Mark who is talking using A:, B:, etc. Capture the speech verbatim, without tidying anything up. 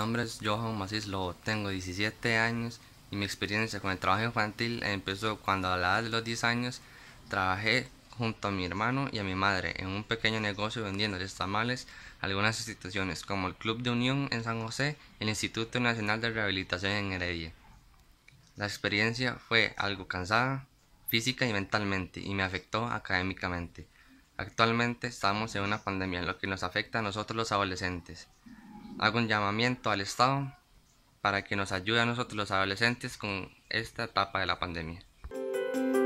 A: nombre es Johan Macís Lobo, tengo diecisiete años y mi experiencia con el trabajo infantil empezó cuando a la edad de los diez años trabajé junto a mi hermano y a mi madre en un pequeño negocio vendiéndoles tamales a algunas instituciones como el Club de Unión en San José y el Instituto Nacional de Rehabilitación en Heredia. La experiencia fue algo cansada física y mentalmente y me afectó académicamente. Actualmente estamos en una pandemia, lo que nos afecta a nosotros los adolescentes. Hago un llamamiento al Estado para que nos ayude a nosotros los adolescentes con esta etapa de la pandemia.